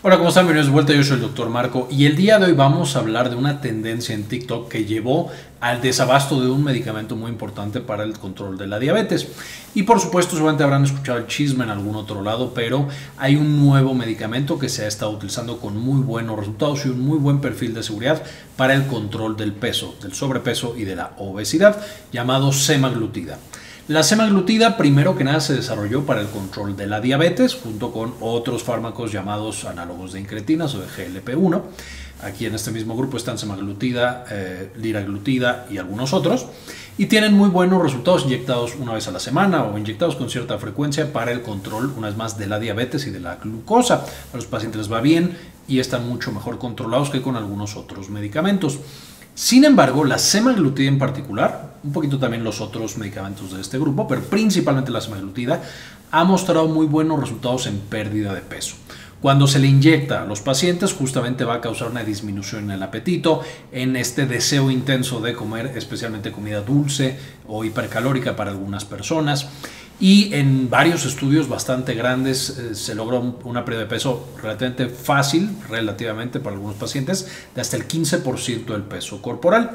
Hola, ¿cómo están? Bienvenidos de vuelta, yo soy el Dr. Marco y el día de hoy vamos a hablar de una tendencia en TikTok que llevó al desabasto de un medicamento muy importante para el control de la diabetes. Y por supuesto, seguramente habrán escuchado el chisme en algún otro lado, pero hay un nuevo medicamento que se ha estado utilizando con muy buenos resultados y un muy buen perfil de seguridad para el control del peso, del sobrepeso y de la obesidad, llamado semaglutida. La semaglutida, primero que nada, se desarrolló para el control de la diabetes junto con otros fármacos llamados análogos de incretinas o de GLP-1. Aquí en este mismo grupo están semaglutida, liraglutida y algunos otros. Y tienen muy buenos resultados inyectados una vez a la semana o inyectados con cierta frecuencia para el control, una vez más, de la diabetes y de la glucosa. A los pacientes les va bien y están mucho mejor controlados que con algunos otros medicamentos. Sin embargo, la semaglutida en particular, un poquito también los otros medicamentos de este grupo, pero principalmente la semaglutida, ha mostrado muy buenos resultados en pérdida de peso. Cuando se le inyecta a los pacientes, justamente va a causar una disminución en el apetito, en este deseo intenso de comer, especialmente comida dulce o hipercalórica para algunas personas. Y en varios estudios bastante grandes se logró una pérdida de peso relativamente fácil, relativamente para algunos pacientes, de hasta el 15% del peso corporal.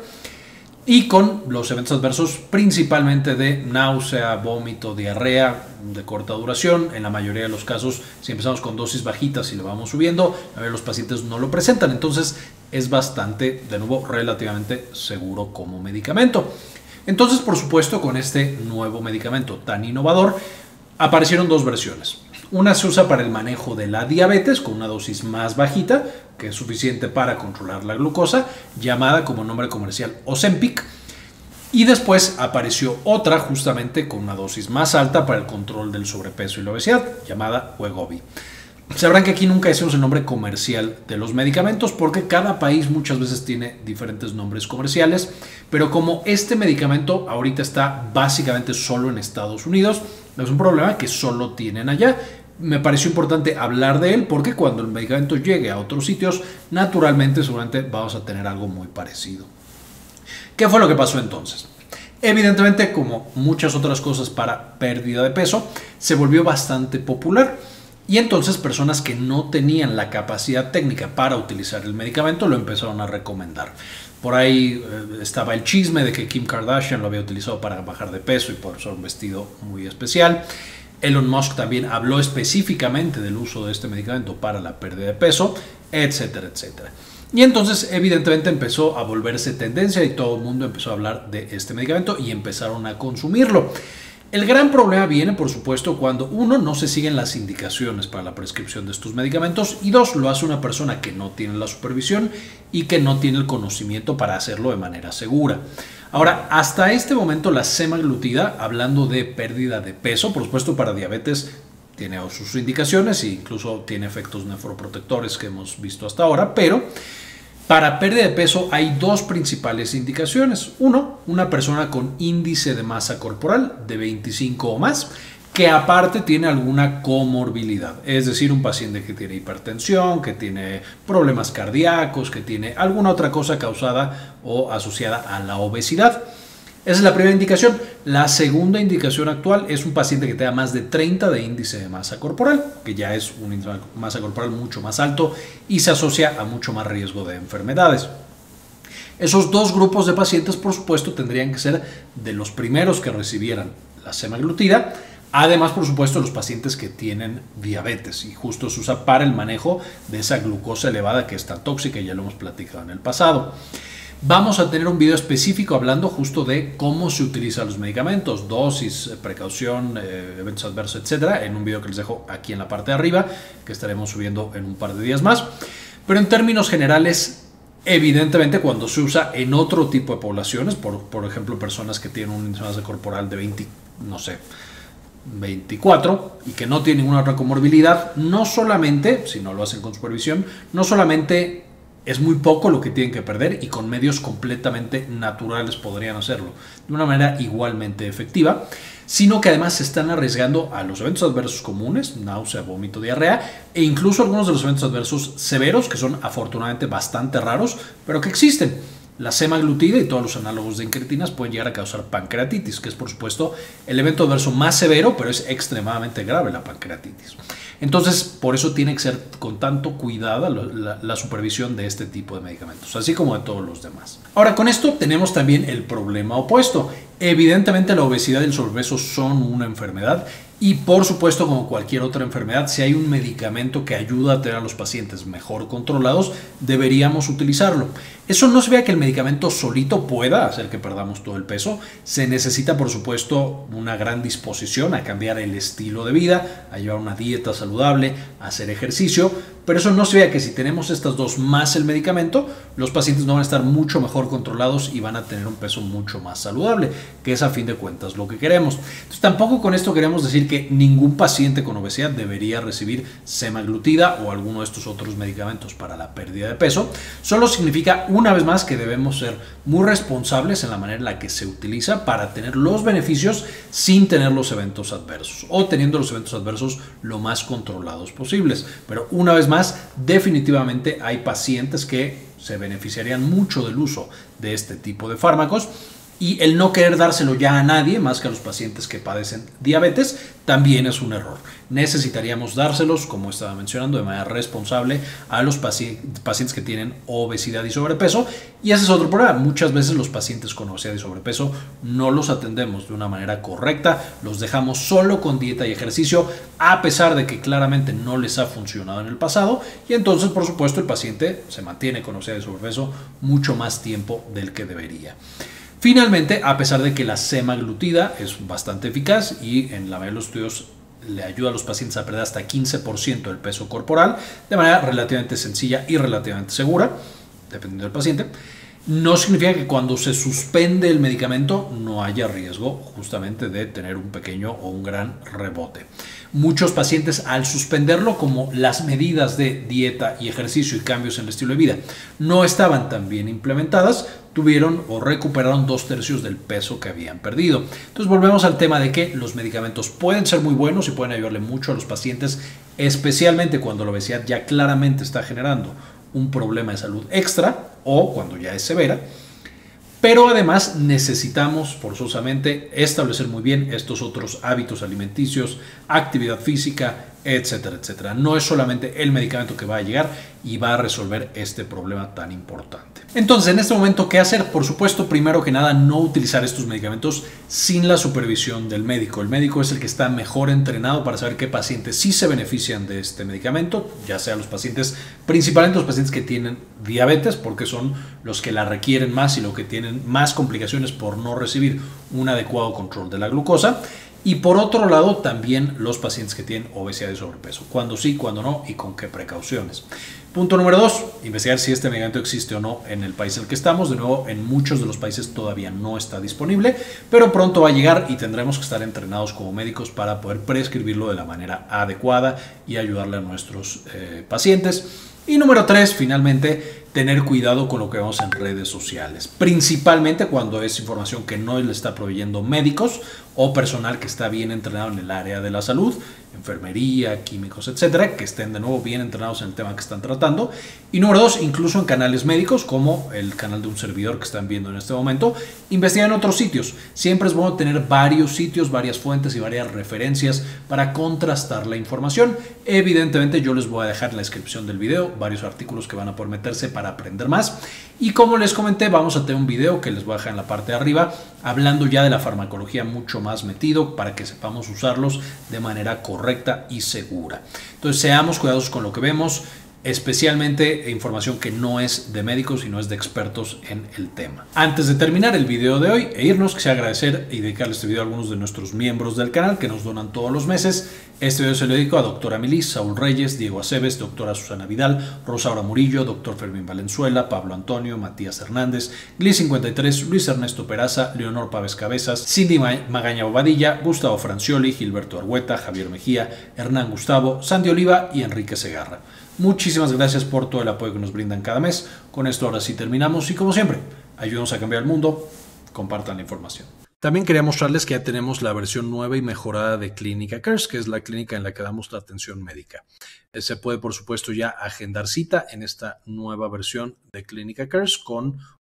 Y con los eventos adversos principalmente de náusea, vómito, diarrea de corta duración. En la mayoría de los casos, si empezamos con dosis bajitas y le vamos subiendo, la mayoría de los pacientes no lo presentan. Entonces es bastante, de nuevo, relativamente seguro como medicamento. Entonces, por supuesto, con este nuevo medicamento tan innovador, aparecieron dos versiones. Una se usa para el manejo de la diabetes con una dosis más bajita, que es suficiente para controlar la glucosa, llamada como nombre comercial Ozempic. Y después apareció otra justamente con una dosis más alta para el control del sobrepeso y la obesidad, llamada Wegovy. Sabrán que aquí nunca decimos el nombre comercial de los medicamentos porque cada país muchas veces tiene diferentes nombres comerciales, pero como este medicamento ahorita está básicamente solo en Estados Unidos, es un problema que solo tienen allá. Me pareció importante hablar de él porque cuando el medicamento llegue a otros sitios, naturalmente seguramente vamos a tener algo muy parecido. ¿Qué fue lo que pasó entonces? Evidentemente, como muchas otras cosas para pérdida de peso, se volvió bastante popular. Y entonces personas que no tenían la capacidad técnica para utilizar el medicamento lo empezaron a recomendar. Por ahí estaba el chisme de que Kim Kardashian lo había utilizado para bajar de peso y por usar un vestido muy especial. Elon Musk también habló específicamente del uso de este medicamento para la pérdida de peso, etcétera, etcétera. Y entonces evidentemente empezó a volverse tendencia y todo el mundo empezó a hablar de este medicamento y empezaron a consumirlo. El gran problema viene, por supuesto, cuando uno, no se siguen las indicaciones para la prescripción de estos medicamentos y dos, lo hace una persona que no tiene la supervisión y que no tiene el conocimiento para hacerlo de manera segura. Ahora, hasta este momento la semaglutida, hablando de pérdida de peso, por supuesto para diabetes tiene sus indicaciones e incluso tiene efectos nefroprotectores que hemos visto hasta ahora, pero para pérdida de peso hay dos principales indicaciones. Uno, una persona con índice de masa corporal de 25 o más, que aparte tiene alguna comorbilidad, es decir, un paciente que tiene hipertensión, que tiene problemas cardíacos, que tiene alguna otra cosa causada o asociada a la obesidad. Esa es la primera indicación. La segunda indicación actual es un paciente que tenga más de 30 de índice de masa corporal, que ya es un índice de masa corporal mucho más alto y se asocia a mucho más riesgo de enfermedades. Esos dos grupos de pacientes, por supuesto, tendrían que ser de los primeros que recibieran la semaglutida. Además, por supuesto, los pacientes que tienen diabetes y justo se usa para el manejo de esa glucosa elevada que es tan tóxica y ya lo hemos platicado en el pasado. Vamos a tener un video específico hablando justo de cómo se utilizan los medicamentos, dosis, precaución, eventos adversos, etcétera, en un video que les dejo aquí en la parte de arriba, que estaremos subiendo en un par de días más. Pero en términos generales, evidentemente cuando se usa en otro tipo de poblaciones, por ejemplo, personas que tienen un índice de masa corporal de 24 y que no tienen ninguna otra comorbilidad, no solamente, si no lo hacen con supervisión, no solamente es muy poco lo que tienen que perder y con medios completamente naturales podrían hacerlo de una manera igualmente efectiva, sino que además se están arriesgando a los eventos adversos comunes, náusea, vómito, diarrea, e incluso algunos de los eventos adversos severos, que son afortunadamente bastante raros, pero que existen. La semaglutida y todos los análogos de incretinas pueden llegar a causar pancreatitis, que es por supuesto el evento adverso más severo, pero es extremadamente grave la pancreatitis. Entonces, por eso tiene que ser con tanto cuidado la supervisión de este tipo de medicamentos, así como de todos los demás. Ahora, con esto tenemos también el problema opuesto. Evidentemente, la obesidad y el sobrepeso son una enfermedad y, por supuesto, como cualquier otra enfermedad, si hay un medicamento que ayuda a tener a los pacientes mejor controlados, deberíamos utilizarlo. Eso no significa que el medicamento solito pueda hacer que perdamos todo el peso. Se necesita, por supuesto, una gran disposición a cambiar el estilo de vida, a llevar una dieta saludable, a hacer ejercicio, pero eso no significa que si tenemos estas dos más el medicamento, los pacientes no van a estar mucho mejor controlados y van a tener un peso mucho más saludable, que es a fin de cuentas lo que queremos. Entonces, tampoco con esto queremos decir que ningún paciente con obesidad debería recibir semaglutida o alguno de estos otros medicamentos para la pérdida de peso. Solo significa, una vez más, que debemos ser muy responsables en la manera en la que se utiliza para tener los beneficios sin tener los eventos adversos o teniendo los eventos adversos lo más controlados posibles. Pero una vez más, definitivamente hay pacientes que se beneficiarían mucho del uso de este tipo de fármacos. Y el no querer dárselo ya a nadie, más que a los pacientes que padecen diabetes, también es un error. Necesitaríamos dárselos, como estaba mencionando, de manera responsable a los pacientes que tienen obesidad y sobrepeso. Y ese es otro problema. Muchas veces los pacientes con obesidad y sobrepeso no los atendemos de una manera correcta, los dejamos solo con dieta y ejercicio, a pesar de que claramente no les ha funcionado en el pasado. Y entonces, por supuesto, el paciente se mantiene con obesidad y sobrepeso mucho más tiempo del que debería. Finalmente, a pesar de que la semaglutida es bastante eficaz y en la mayoría de los estudios le ayuda a los pacientes a perder hasta 15% del peso corporal de manera relativamente sencilla y relativamente segura, dependiendo del paciente, no significa que cuando se suspende el medicamento no haya riesgo justamente de tener un pequeño o un gran rebote. Muchos pacientes, al suspenderlo, como las medidas de dieta y ejercicio y cambios en el estilo de vida no estaban tan bien implementadas, tuvieron o recuperaron 2/3 del peso que habían perdido. Entonces volvemos al tema de que los medicamentos pueden ser muy buenos y pueden ayudarle mucho a los pacientes, especialmente cuando la obesidad ya claramente está generando un problema de salud extra o cuando ya es severa. Pero además necesitamos forzosamente establecer muy bien estos otros hábitos alimenticios, actividad física, etcétera, etcétera. No es solamente el medicamento que va a llegar y va a resolver este problema tan importante. Entonces, en este momento, ¿qué hacer? Por supuesto, primero que nada, no utilizar estos medicamentos sin la supervisión del médico. El médico es el que está mejor entrenado para saber qué pacientes sí se benefician de este medicamento, ya sea los pacientes, principalmente los pacientes que tienen diabetes, porque son los que la requieren más y los que tienen más complicaciones por no recibir un adecuado control de la glucosa. Y por otro lado, también los pacientes que tienen obesidad y sobrepeso. Cuándo sí, cuándo no y con qué precauciones. Punto número 2, investigar si este medicamento existe o no en el país en el que estamos. De nuevo, en muchos de los países todavía no está disponible, pero pronto va a llegar y tendremos que estar entrenados como médicos para poder prescribirlo de la manera adecuada y ayudarle a nuestros pacientes. Y número 3, finalmente, tener cuidado con lo que vemos en redes sociales, principalmente cuando es información que no le está proveyendo médicos o personal que está bien entrenado en el área de la salud, enfermería, químicos, etcétera, que estén de nuevo bien entrenados en el tema que están tratando. Y número 2, incluso en canales médicos como el canal de un servidor que están viendo en este momento, investigar en otros sitios. Siempre es bueno tener varios sitios, varias fuentes y varias referencias para contrastar la información. Evidentemente yo les voy a dejar en la descripción del video varios artículos que van a poder meterse para aprender más. Y como les comenté, vamos a tener un video que les voy a dejar en la parte de arriba hablando ya de la farmacología mucho más metido para que sepamos usarlos de manera correcta y segura. Entonces seamos cuidadosos con lo que vemos, especialmente información que no es de médicos sino es de expertos en el tema. Antes de terminar el video de hoy e irnos, quisiera agradecer y dedicarle este video a algunos de nuestros miembros del canal que nos donan todos los meses. Este video se lo dedico a doctora Milis, Saúl Reyes, Diego Aceves, doctora Susana Vidal, Rosaura Murillo, doctor Fermín Valenzuela, Pablo Antonio, Matías Hernández, Gli53, Luis Ernesto Peraza, Leonor Pávez Cabezas, Cindy Magaña Bobadilla, Gustavo Francioli, Gilberto Argueta, Javier Mejía, Hernán Gustavo, Sandy Oliva y Enrique Segarra. Muchísimas gracias por todo el apoyo que nos brindan cada mes. Con esto ahora sí terminamos y como siempre, ayúdenos a cambiar el mundo, compartan la información. También quería mostrarles que ya tenemos la versión nueva y mejorada de Clínica Cares, que es la clínica en la que damos la atención médica. Se puede, por supuesto, ya agendar cita en esta nueva versión de Clínica Cares con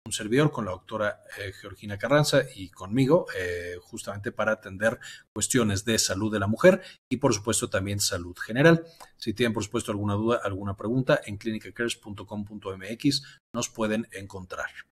un servidor, con la doctora Georgina Carranza y conmigo, justamente para atender cuestiones de salud de la mujer y por supuesto también salud general. Si tienen por supuesto alguna duda, alguna pregunta, en clinicacares.com.mx nos pueden encontrar.